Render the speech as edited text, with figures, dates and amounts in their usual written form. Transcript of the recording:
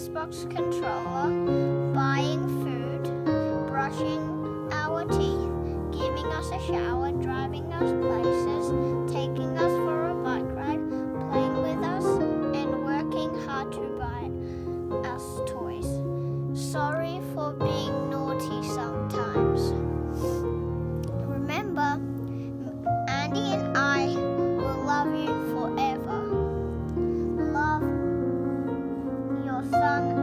Xbox controller, buying food, brushing our teeth, giving us a shower, driving us places, taking us for a bike ride, playing with us, and working hard to buy us toys. Sorry for being naughty sometimes. Remember, Andy and I will love you forever. Love, your son